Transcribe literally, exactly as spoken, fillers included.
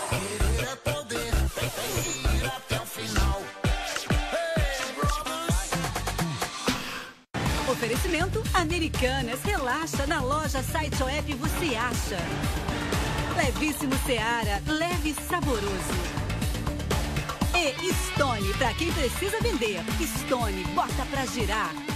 Querer é poder, ir até o final. Hey, brothers! Oferecimento Americanas. Relaxa, na loja, site ou app você acha. Levíssimo Seara, leve e saboroso. E Stone, pra quem precisa vender. Stone, bota pra girar.